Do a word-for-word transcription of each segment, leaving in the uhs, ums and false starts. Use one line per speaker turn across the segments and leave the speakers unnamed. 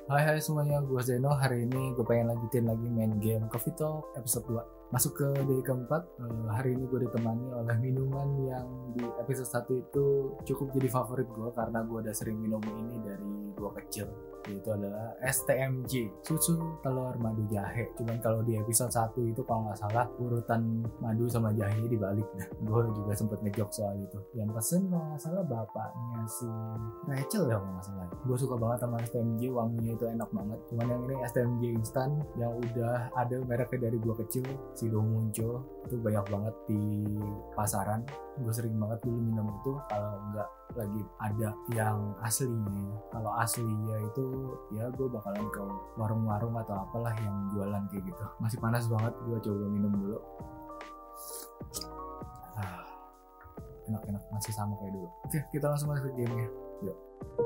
Hai hai semuanya, gue Zeno. Hari ini gue pengen lanjutin lagi main game Coffee Talk episode dua. Masuk ke day keempat. Eh, hari ini gue ditemani oleh minuman yang di episode satu itu cukup jadi favorit gue karena gue udah sering minum ini dari gue kecil. Yaitu adalah S T M J, susu telur madu jahe. Cuman kalau di episode satu itu kalau nggak salah urutan madu sama jahenya dibalik. Nah, gue juga sempet ngejok soal itu. Yang pesen kalau nggak salah bapaknya si Rachel ya kalau nggak salah. Gue suka banget sama S T M J, wanginya itu enak banget. Cuman yang ini S T M J instan yang udah ada mereknya dari gue kecil, Sido muncul itu banyak banget di pasaran. Gue sering banget dulu minum itu kalau nggak lagi ada yang aslinya. Kalau aslinya itu ya gue bakalan ke warung-warung atau apalah yang jualan kayak gitu. Masih panas banget, gue coba minum dulu. Ah, enak-enak, masih sama kayak dulu. Oke, kita langsung masuk ke gamenya. Yuk.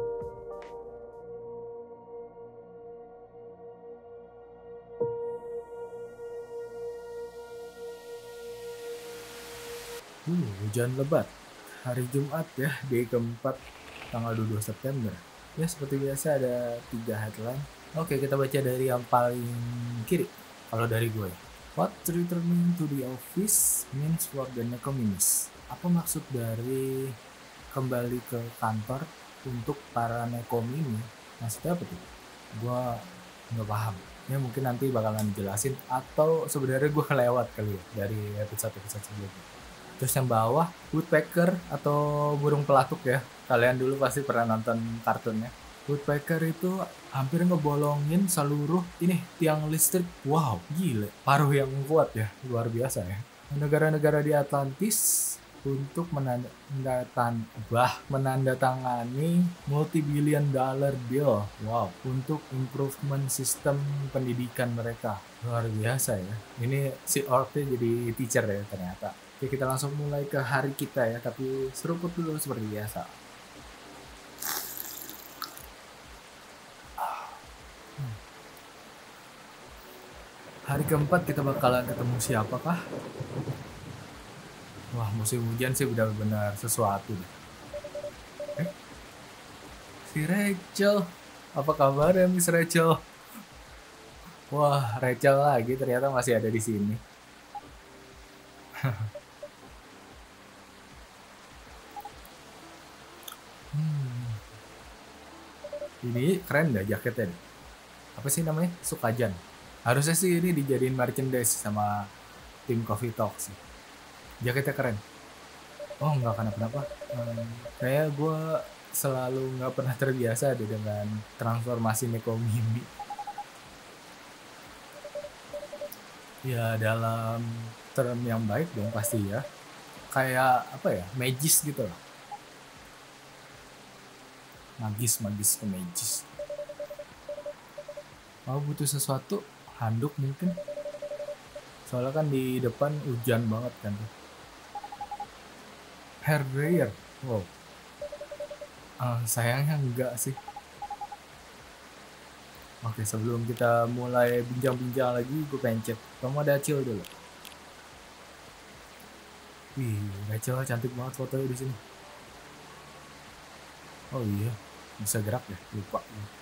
Uh, hujan lebat. Hari Jumat ya, day keempat, tanggal dua puluh dua September. Ya, seperti biasa ada tiga headline. Oke, kita baca dari yang paling kiri. Kalau dari gue, what returning to the office means for the nekominis? Apa maksud dari kembali ke kantor untuk para nekomini? Maksudnya apa tuh? Gue nggak paham. Ya mungkin nanti bakalan dijelasin atau sebenarnya gue kelewat kali ya dari episode-episode sebelumnya. Terus yang bawah woodpecker atau burung pelatuk ya. Kalian dulu pasti pernah nonton kartunnya. Woodpecker itu hampir ngebolongin seluruh ini tiang listrik. Wow, gile. Paruh yang kuat ya, luar biasa ya. Negara-negara di Atlantis untuk menandatang bah menandatangani multi-billion dollar deal. Wow, untuk improvement sistem pendidikan mereka. Luar biasa ya. Ini si Orc jadi teacher ya ternyata. Oke, kita langsung mulai ke hari kita ya, tapi seruput dulu seperti biasa. Hmm. Hari keempat kita bakalan ketemu siapakah? Wah, musim hujan sih benar-benar sesuatu deh. Eh, si Rachel. Apa kabar ya Miss Rachel? Wah, Rachel lagi ternyata masih ada di sini. Hmm. Ini keren dah jaketnya. Apa sih namanya? Sukajan. Harusnya sih ini dijadiin merchandise sama tim Coffee Talk sih. Jaketnya keren. Oh nggak kenapa-napa. Hmm, kayak gue selalu nggak pernah terbiasa deh dengan transformasi Neko Mimi. Ya dalam term yang baik dong pasti ya. Kayak apa ya? Magis gitu loh. Magis, magis ke magis. Mau butuh sesuatu, handuk mungkin. Soalnya kan di depan hujan banget kan. Hair dryer. Wow. Uh, sayangnya enggak sih. Oke, sebelum kita mulai bincang-bincang lagi, gue pengen cek. Kamu ada Acil dulu. Wih, Rachel cantik banget fotonya di sini. Oh iya, bisa gerak ya? Lupa.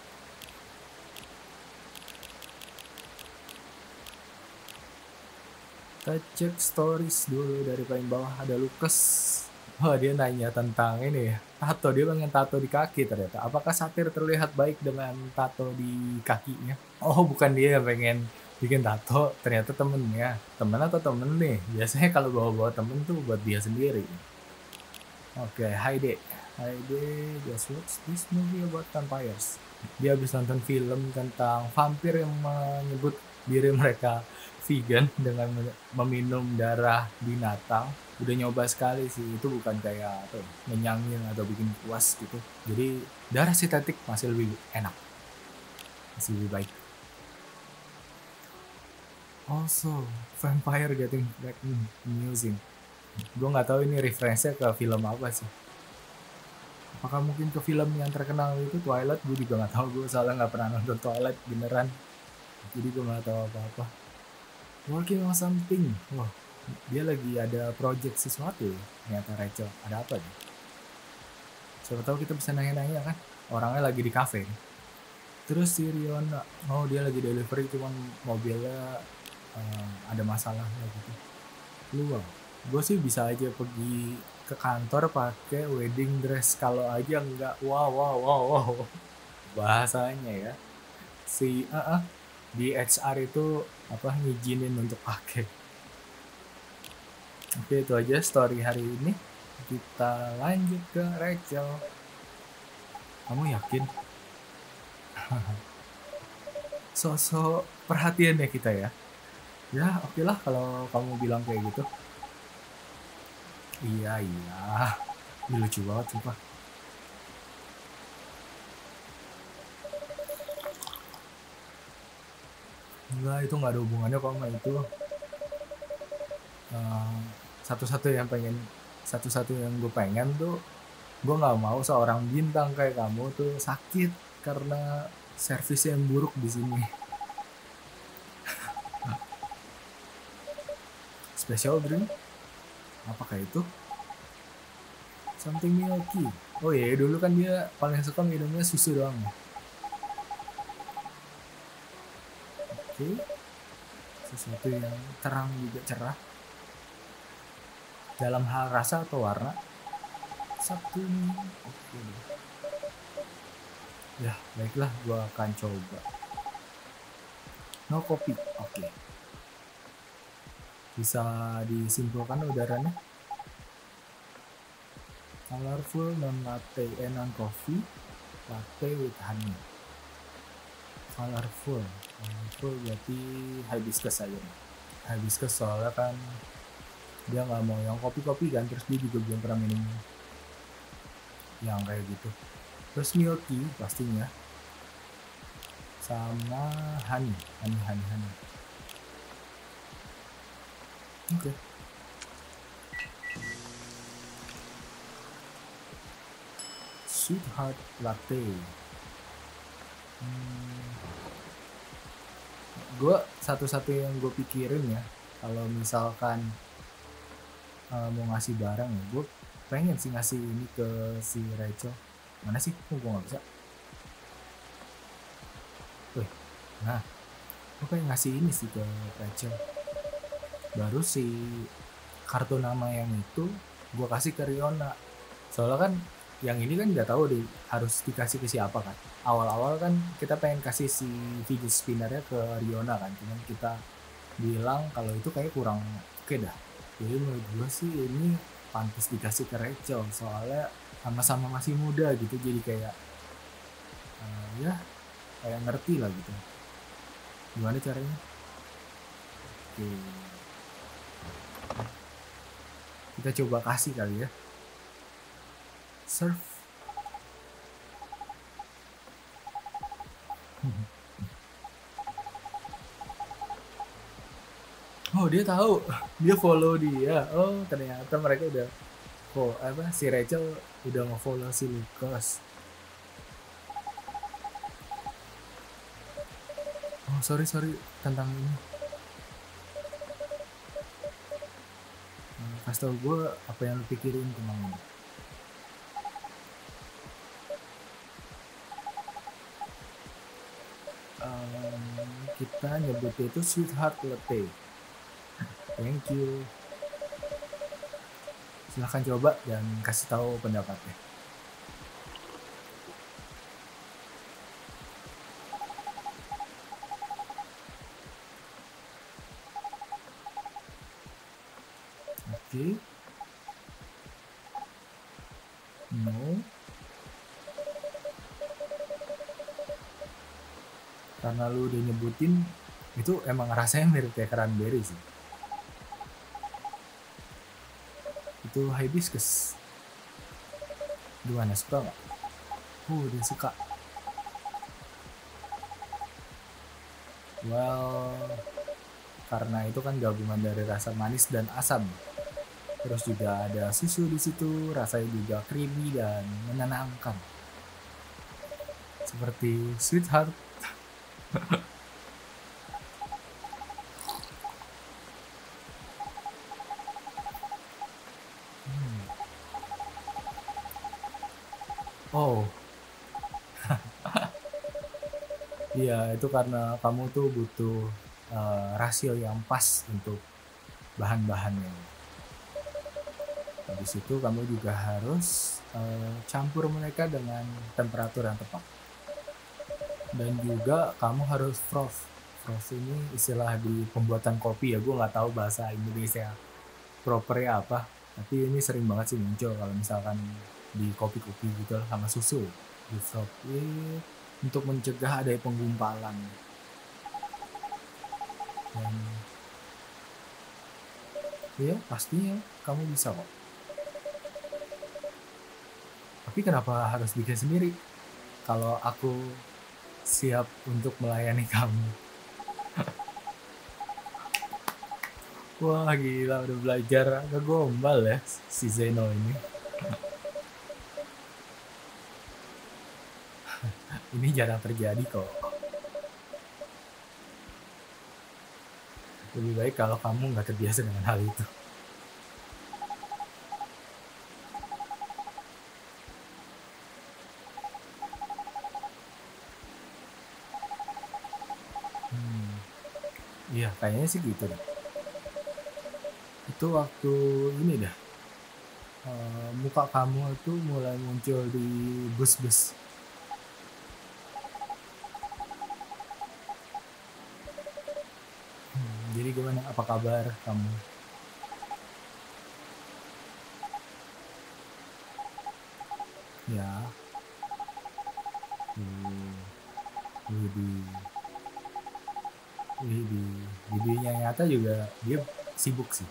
Kita cek stories dulu dari paling bawah. Ada Lucas. Oh, dia nanya tentang ini ya. Tato, dia pengen tato di kaki ternyata. Apakah satir terlihat baik dengan tato di kakinya? Oh, bukan dia yang pengen bikin tato, ternyata temennya. Temen atau temen nih? Biasanya kalau bawa-bawa temen tuh buat dia sendiri. Oke, okay, Heide. Heide just watch this movie about vampires. Dia habis nonton film tentang vampir yang menyebut diri mereka vegan dengan meminum darah binatang. Udah nyoba sekali sih, itu bukan kayak apa ya, menyangin atau bikin puas gitu. Jadi darah sintetik masih lebih enak, masih lebih baik. Also, vampire getting back amusing. Gue nggak tahu ini referensinya ke film apa sih. Apakah mungkin ke film yang terkenal itu Twilight? Gue juga nggak tahu, gue soalnya nggak pernah nonton Twilight beneran. Jadi gue nggak tahu apa-apa. Working on something. Wah, dia lagi ada project sesuatu ya. Ternyata Rachel, ada apa nih? Siapa tahu kita bisa nanya-nanya kan. Orangnya lagi di cafe. Terus si Riona, oh dia lagi delivery cuman mobilnya uh, ada masalah gitu. Lu, gue sih bisa aja pergi ke kantor pakai wedding dress, kalau aja enggak wow wow wow wow bahasanya ya si uh, uh, di H R itu apa ngizinin untuk pakai. Oke, itu aja story hari ini. Kita lanjut ke Rachel. Kamu yakin? Sosok perhatian ya kita ya. Ya oke okay lah kalau kamu bilang kayak gitu. Iya iya. Ini lucu banget sumpah. Enggak, itu nggak ada hubungannya kok sama itu. Uh, satu-satu yang pengen satu-satu yang gue pengen tuh, gue nggak mau seorang bintang kayak kamu tuh sakit karena servis yang buruk di sini. Special drink? Apakah itu? Something milky. Oh iya, dulu kan dia paling suka minumnya susu doang. Oke. Okay. Sesuatu yang terang juga cerah. Dalam hal rasa atau warna? Satu nih. Oke okay. Ya, baiklah, gua akan coba. No kopi. Oke. Okay. Bisa disimpulkan udaranya? Colorful, non latte, and non coffee, latte with honey. Colorful, colorful berarti hibiscus aja. Hibiscus soalnya kan dia nggak mau yang kopi-kopi kan, terus dia juga belum pernah minum yang kayak gitu. Terus milky pastinya, sama honey, honey, honey, honey. Oke. Okay. Sweetheart latte. Hmm. Gue satu-satu yang gue pikirin ya, kalau misalkan uh, mau ngasih barang ya, gue pengen sih ngasih ini ke si Rachel. Mana sih? Oh, gue nggak bisa. Wih, nah, gue pengen ngasih ini sih ke Rachel. Baru si kartu nama yang itu gue kasih ke Riona. Soalnya kan yang ini kan nggak tahu deh harus dikasih ke siapa kan. Awal-awal kan kita pengen kasih si fidget spinnernya ke Riona kan, cuman kita bilang kalau itu kayak kurang oke dah. Jadi menurut gue sih ini pantas dikasih ke Rachel, soalnya sama-sama masih muda gitu, jadi kayak uh, ya kayak ngerti lah gitu gimana caranya. Oke, kita coba kasih kali ya. Surf. Oh dia tahu, dia follow dia. Oh ternyata mereka udah, oh apa si Rachel udah nge-follow si Lucas. Oh sorry sorry tentang ini. Nah, kasih tau gue apa yang lu pikirin tentang ini. Um, kita nyebutnya itu sweetheart latte. Thank you. Silahkan coba dan kasih tahu pendapatnya. Oke. Okay. No. Karena lu udah nyebutin, itu emang rasanya mirip kayak cranberry sih. Itu hibiscus. Gimana, suka gak? Uh, dia suka. Well, karena itu kan gabungan dari rasa manis dan asam. Terus juga ada susu di situ, rasanya juga creamy dan menenangkan. Seperti sweetheart. hmm. Oh. Iya, itu karena kamu tuh butuh uh, rasio yang pas untuk bahan-bahannya. Habis itu kamu juga harus uh, campur mereka dengan temperatur yang tepat. Dan juga kamu harus froth. Froth ini istilah di pembuatan kopi ya, gue nggak tahu bahasa Indonesia propernya apa. Tapi ini sering banget sih muncul kalau misalkan di kopi-kopi gitu sama susu. Di froth ini untuk mencegah adanya penggumpalan. Dan ya pastinya kamu bisa kok. Tapi kenapa harus bikin sendiri? Kalau aku siap untuk melayani kamu. Wah gila, udah belajar agak gombal ya si Zeno ini. Ini jarang terjadi kok. Lebih baik kalau kamu nggak terbiasa dengan hal itu. Hmm, iya kayaknya sih gitu deh. Itu waktu ini dah. Uh, muka kamu itu mulai muncul di bus-bus. Hmm, jadi gimana? Apa kabar kamu? Ya. Hmm, di di di videonya nyata juga dia sibuk sih.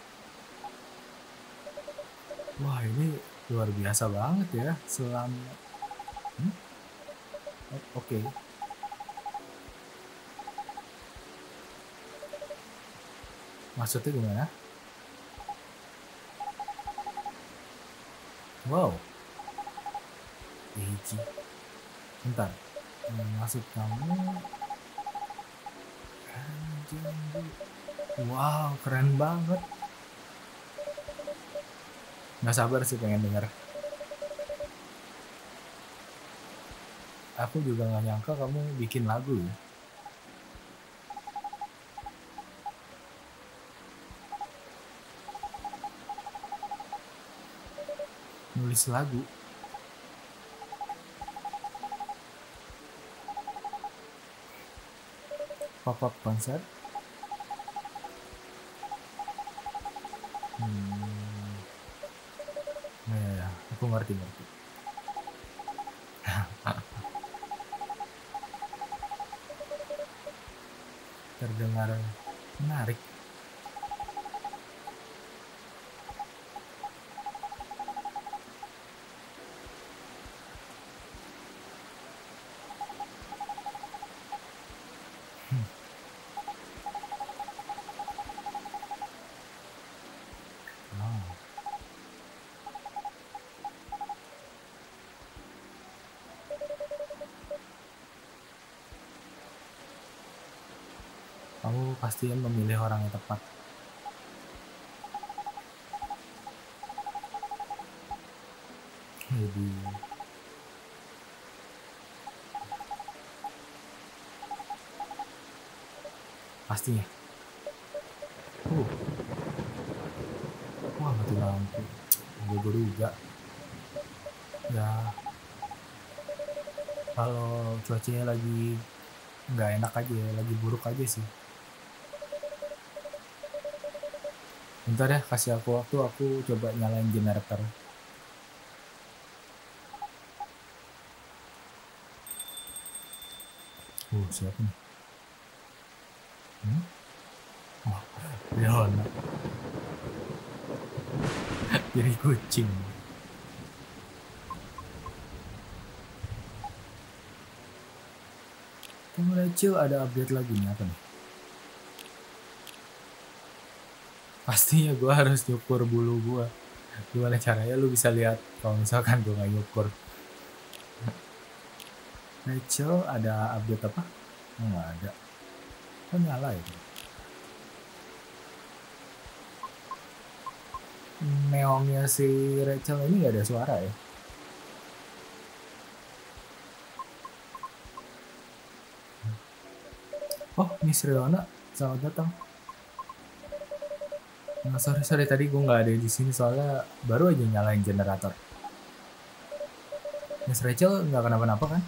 Wah ini luar biasa banget ya selama. Hmm? Oh, Oke. Okay. Maksudnya gimana? Wow. Eiji. Bentar. Maksud kamu. Wow, keren banget. Nggak sabar sih pengen denger. Aku juga nggak nyangka kamu bikin lagu ya. Nulis lagu. Pop-up konser. Hmm. Ya, ya, ya. Aku ngerti ngerti. Terdengar menarik. Hmm. Oh. Kamu pasti memilih orang yang tepat. Jadi pastinya. Uh. Wah mati lampu. Gue juga. Ya. Kalau cuacanya lagi nggak enak aja, lagi buruk aja sih. Bentar ya, kasih aku waktu, aku coba nyalain generator. Uh, siapa nih? Hmm? Oh, Leona. Jadi kucing. Kamu Rachel ada update lagi nih, apa nih? Pastinya gue harus nyukur bulu gue. Gimana caranya lu bisa lihat kalau misalkan gue gak nyukur? Rachel ada update apa? Oh, nggak ada. Kan nyala ya? Neongnya si Rachel ini gak ada suara ya? Oh, Miss Riona, selamat datang. Nah, sorry sorry tadi gue nggak ada di sini soalnya baru aja nyalain generator. Miss Rachel nggak kenapa-napa kan?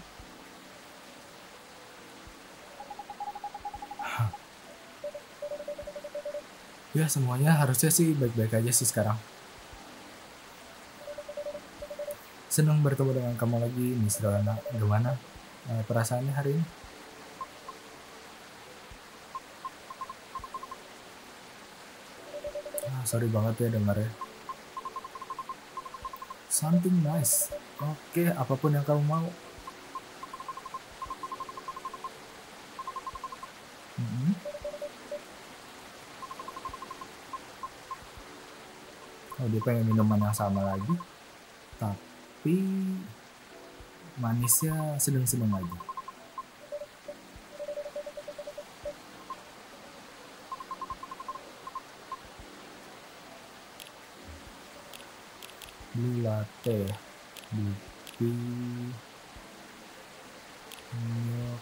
Ya semuanya harusnya sih baik-baik aja sih sekarang. Senang bertemu dengan kamu lagi, Miss Riona. Gimana eh, perasaannya hari ini? Ah, sorry banget ya dengarnya. Something nice. Oke, apapun yang kamu mau. Mm-hmm. Oh, dia pengen minuman yang sama lagi, tapi manisnya sedang-sedang aja. Blue latte, blue milk.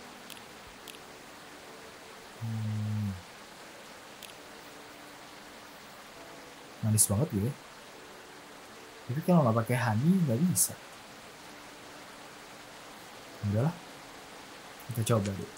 Hmm, manis banget gitu ya. Tapi kalau nggak pakai honey nggak bisa. Udahlah, kita coba deh.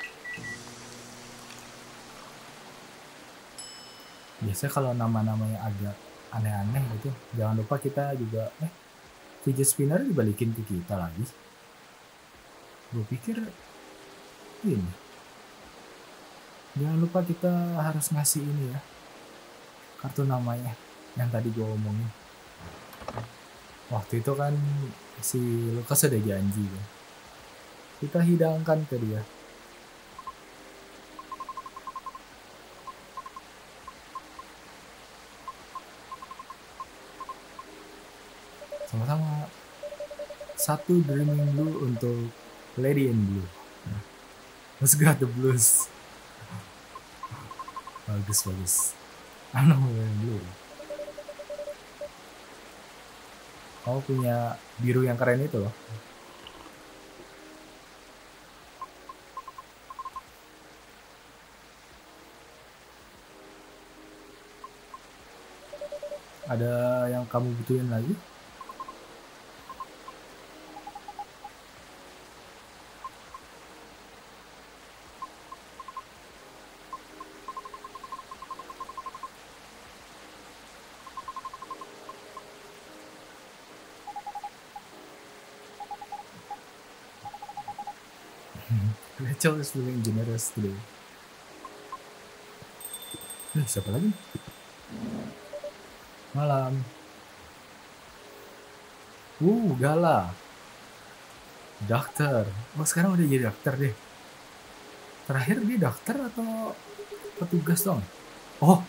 Biasanya kalau nama-namanya agak aneh-aneh gitu, jangan lupa kita juga eh fidget spinner dibalikin ke kita lagi. Gue pikir ini. Jangan lupa kita harus ngasih ini ya, kartu namanya yang tadi gue omongin. Waktu itu kan si Lukas ada janji kan. Kita hidangkan ke dia. Sama-sama. Satu Dreaming Blue untuk Lady in Blue. Let's got the blues. Bagus bagus. Ano yang blue? Kamu punya biru yang keren itu loh. Ada yang kamu butuhin lagi? Rachel is feeling generous today. Eh, siapa lagi? Malam. Uh, Gala. Dokter. Oh, sekarang udah jadi dokter deh. Terakhir dia dokter atau petugas dong? Oh.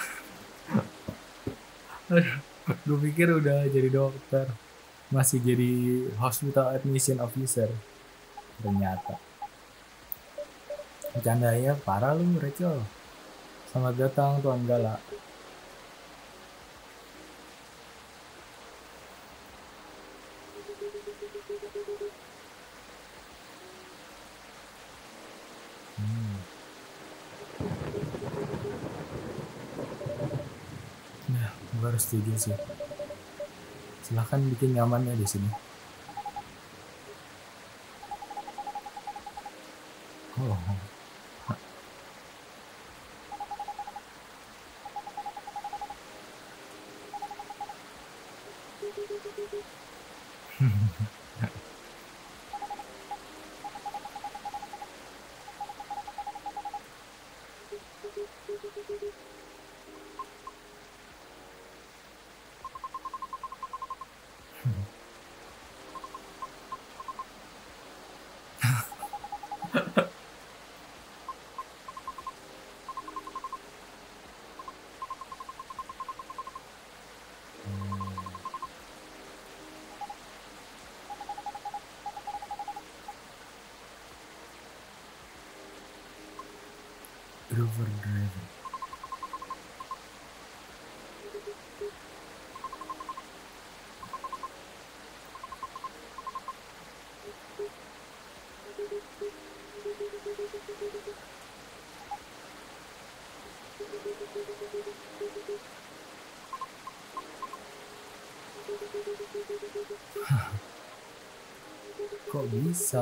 Gue pikir udah jadi dokter. Masih jadi hospital admission officer. Ternyata. Bercandanya parah lu, Rachel. Selamat datang Tuan Gala. Hmm. Nah, gue harus setuju sih. Silahkan bikin nyamannya di sini. Oh. Grover Driver. Kok bisa?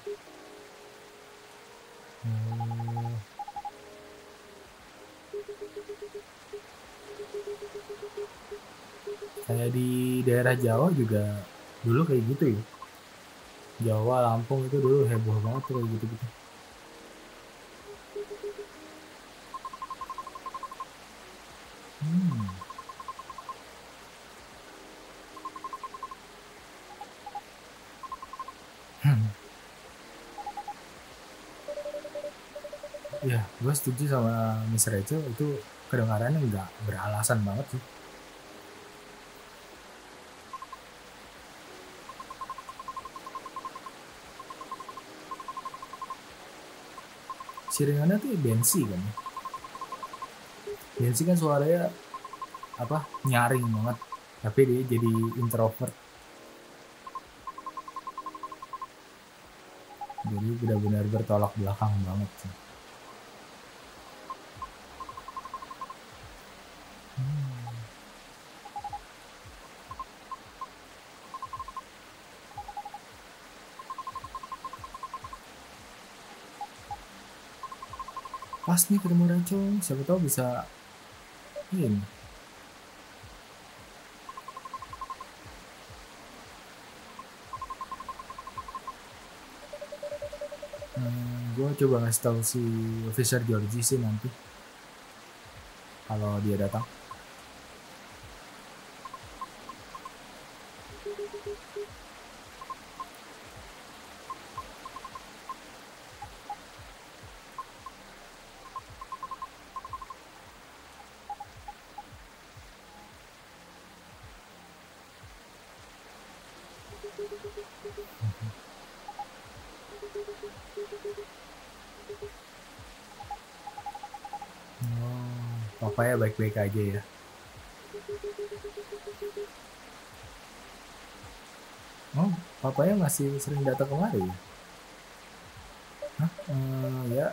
Oh. Kayak di daerah Jawa juga dulu kayak gitu ya. Jawa, Lampung itu dulu heboh banget tuh kayak gitu-gitu. Hmm. Ya, gue setuju sama Miss Rachel, itu kedengarannya nggak beralasan banget sih. Siringannya tuh Bensi kan. Bensi kan suaranya apa nyaring banget, tapi dia jadi introvert. Jadi benar-benar bertolak belakang banget sih. Hmm. Pas nih ketemu Rachel, siapa tahu bisa ini. Hmm, gue coba ngasih tahu si Officer Georgie sih nanti kalau dia datang. Oh, papanya baik-baik aja ya. Oh, papanya masih sering datang kemari ya? Hah? Eh, ya.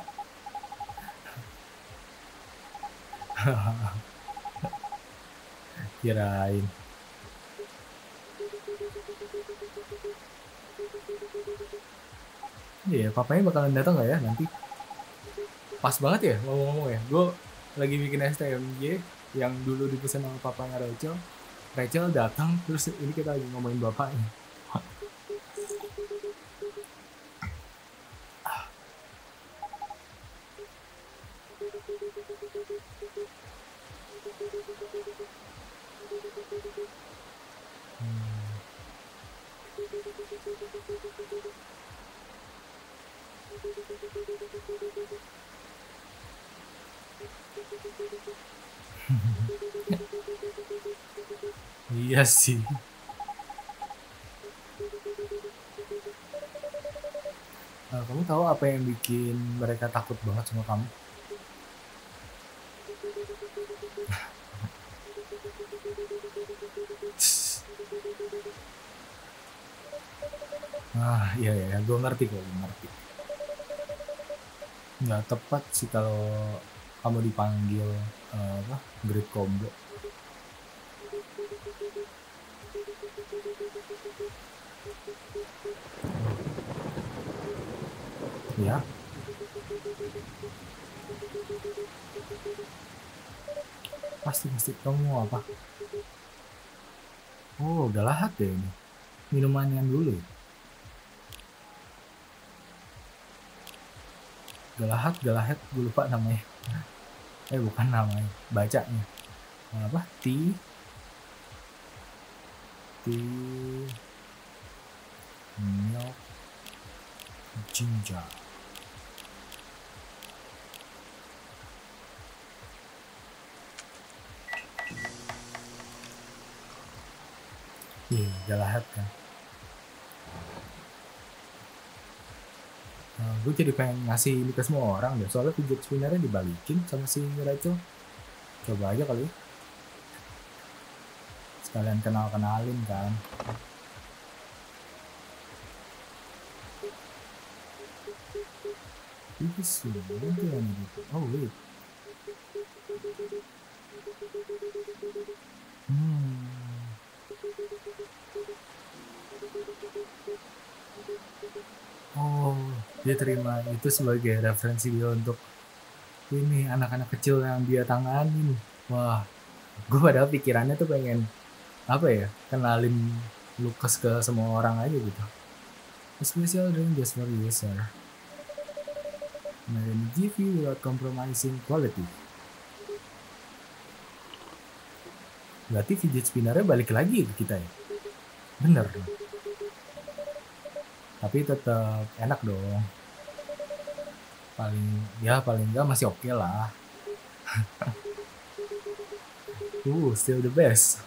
Kirain. Iya, papanya bakalan datang nggak ya nanti? Pas banget ya ngomong-ngomong ya. Gue lagi bikin S T M J yang dulu dipesan sama papanya Rachel. Rachel datang, terus ini kita lagi ngomongin bapaknya. Iya sih. Nah, kamu tahu apa yang bikin mereka takut banget sama kamu? Ah, iya ya, gue ngerti kok, gue ngerti. Nggak tepat sih kalau kamu dipanggil uh, apa, Great Combo. Ya, pasti pasti. Kamu mau apa? Oh, Galahad deh ini. Minuman yang dulu ya. Galahad, Galahad, gue lupa namanya. Eh, bukan namanya, bacanya. Apa? Tea, tea, milk, ginger. Iya, Galahad kan. Nah, gue jadi pengen ngasih ini ke semua orang deh. Soalnya fidget spinnernya dibalikin sama si Rachel. Coba aja kali. Sekalian kenal-kenalin kan. Itu sih, oh wait. Hmm. Oh, dia terima itu sebagai referensi dia untuk ini anak-anak kecil yang dia tanganin. Wah, gue padahal pikirannya tuh pengen apa ya, kenalin Lucas ke semua orang aja gitu. A special drink just for you, sir. Nah, ini give you without compromising quality. Berarti fidget spinnernya balik lagi ke kita ya? Bener. Tapi tetap enak dong. Paling ya paling enggak masih oke okay lah. uh, still the best.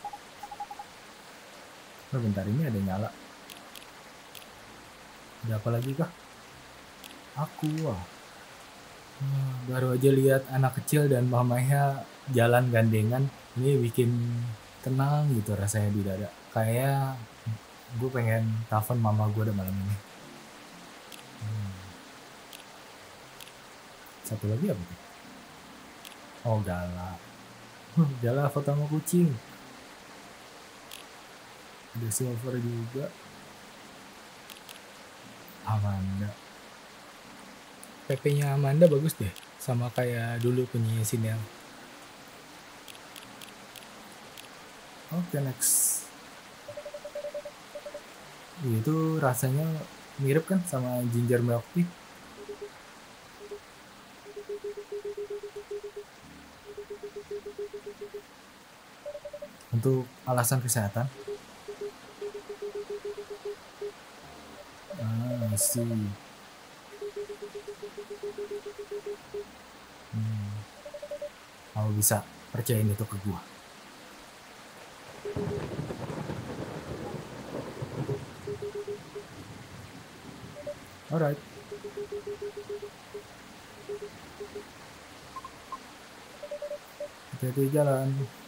Oh, bentar ini ada nyala. Ada apa lagi kah? Aku wah. Hmm, baru aja lihat anak kecil dan mamanya jalan gandengan. Ini bikin tenang gitu rasanya di dada. Kayak gue pengen telepon mama gue udah malam ini. Hmm. Satu lagi apa tuh? Oh, Gala. Gala foto sama kucing. Ada silver juga. Amanda. P P-nya Amanda bagus deh. Sama kayak dulu punya Sinel. Oke, okay, next. Itu rasanya mirip kan sama ginger milk tea. Untuk alasan kesehatan. Ah, I see. Hmm. Kamu bisa percayain itu ke gua. Alright. Hati-hati jalan.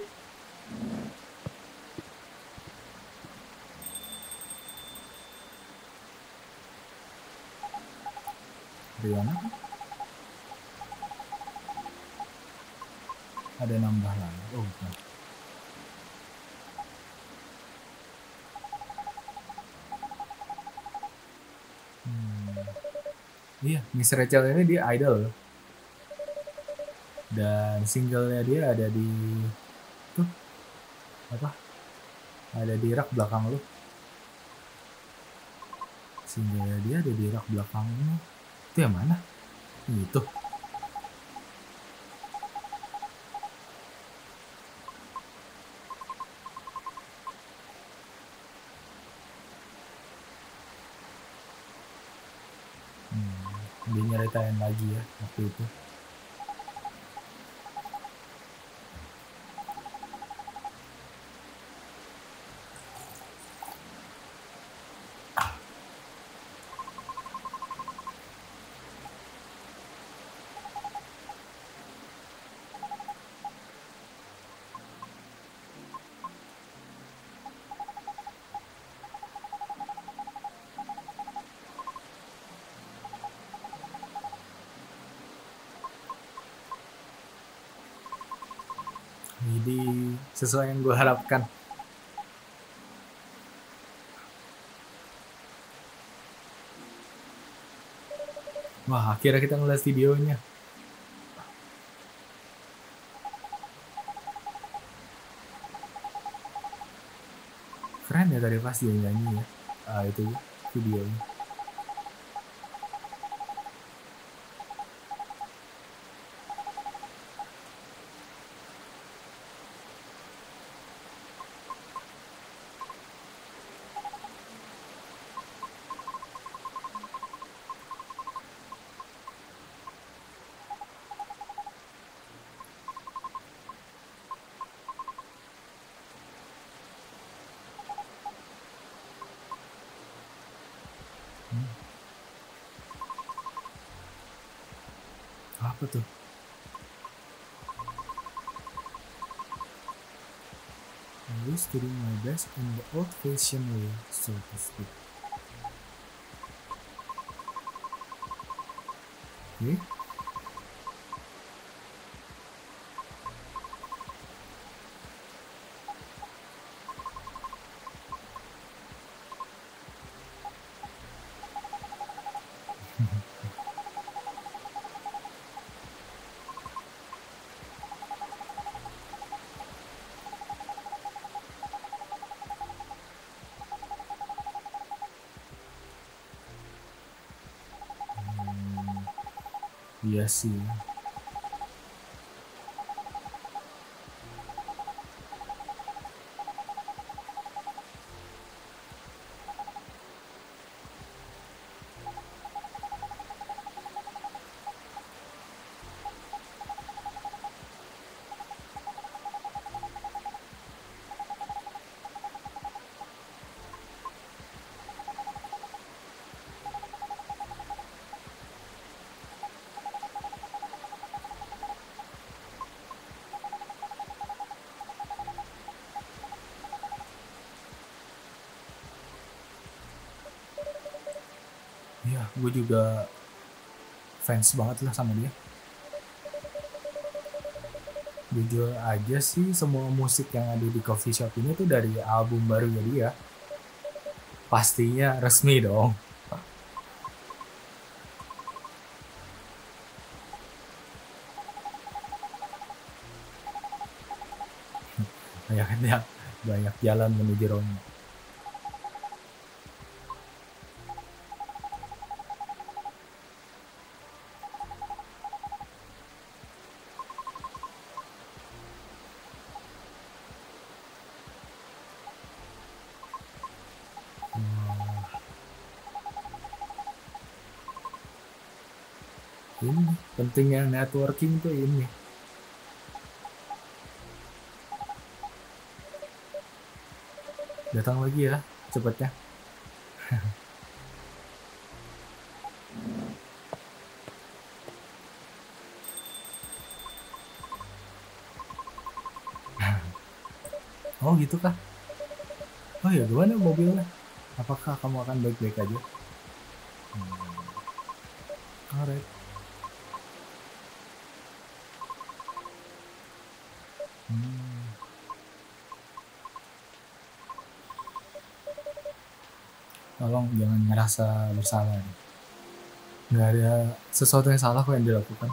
Riana kan? Ada nambah lagi. Oh, bukan. Hmm. Iya, Miss Rachel ini dia idol. Dan singlenya dia ada di tuh apa? Ada di rak belakang lu. Singlenya dia ada di rak belakangnya. Itu yang mana? Itu. Hmm, dia nyeritain lagi ya waktu itu. Jadi sesuai yang gue harapkan. Wah, akhirnya kita ngeliat videonya. Keren ya tadi pas dia nyanyi ya. Ah, itu videonya. Hmm. Apa tuh? I was doing my best in the old-fashioned way, so to speak. Oke. Okay. Iya sih. Iya, gue juga fans banget lah sama dia. Jujur aja sih, semua musik yang ada di coffee shop ini tuh dari album barunya dia. Pastinya resmi dong. Banyak banyak jalan menuju Roma. Ini pentingnya networking tuh ini. Datang lagi ya cepatnya. Oh gitu kah? Oh ya, gimana mobilnya? Apakah kamu akan baik-baik aja? Hmm. Alright. Hmm. Tolong jangan ngerasa bersalah. Nggak ada sesuatu yang salah kok yang dilakukan.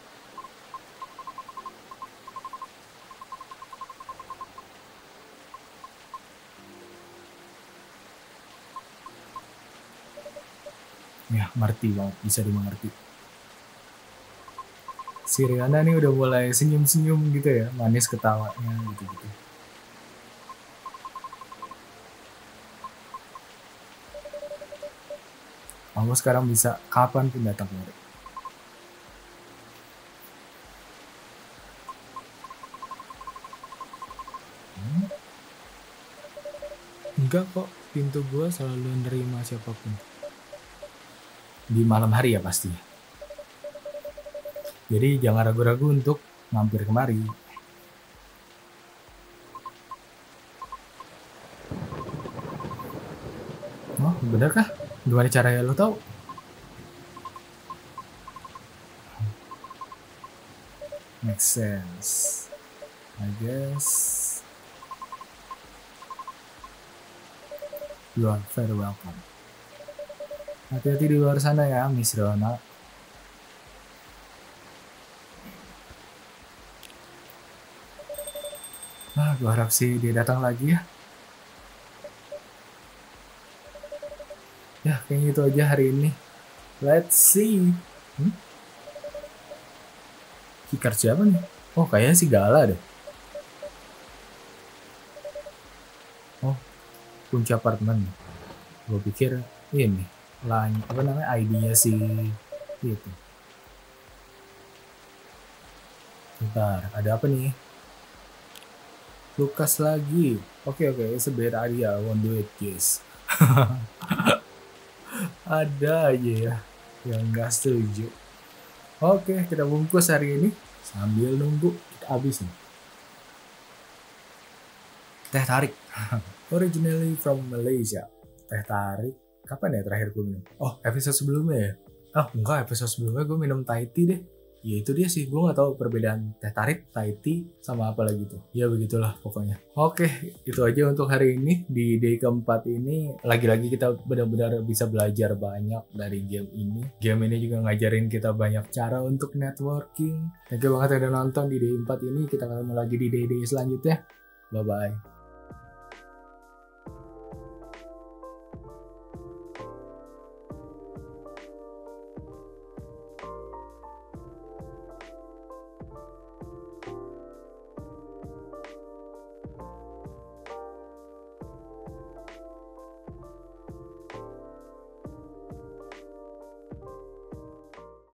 Ya, ngerti banget, bisa dimengerti. Si Riana nih udah mulai senyum-senyum gitu ya, manis ketawanya gitu-gitu. Kamu sekarang bisa kapan pun datang kemari. Hmm?
Enggak kok, pintu gua selalu nerima siapapun.
Di malam hari ya pasti. Jadi jangan ragu-ragu untuk mampir kemari. Oh, bener kah? Gimana caranya lo tahu? Make sense. I guess you are very welcome. Hati-hati di luar sana ya, Miss Rona. Ah, gue harap sih dia datang lagi ya. Ya, kayaknya itu aja hari ini. Let's see. Hmm? Keycard siapa nih? Oh, kayaknya si Gala deh. Oh, kunci apartemen. Gue pikir ini, line, apa namanya, I D-nya si itu. Bentar, ada apa nih? Lukas lagi. Oke, oke, it's a bad idea. I won't do it, guys. Ada aja ya yang gak setuju. Oke, kita bungkus hari ini sambil nunggu kita habis nih. Teh tarik. Originally from Malaysia. Teh tarik. Kapan ya terakhir gue minum? Oh, episode sebelumnya ya? Ah, enggak, episode sebelumnya gue minum Thai tea deh. Ya itu dia sih, gue gak tahu perbedaan teh tarik, Thai tea, sama apa lagi tuh. Ya begitulah pokoknya. Oke, itu aja untuk hari ini. Di day keempat ini, lagi-lagi kita benar-benar bisa belajar banyak dari game ini. Game ini juga ngajarin kita banyak cara untuk networking. Thank you banget yang udah nonton di day empat ini. Kita ketemu lagi di day-day selanjutnya. Bye-bye.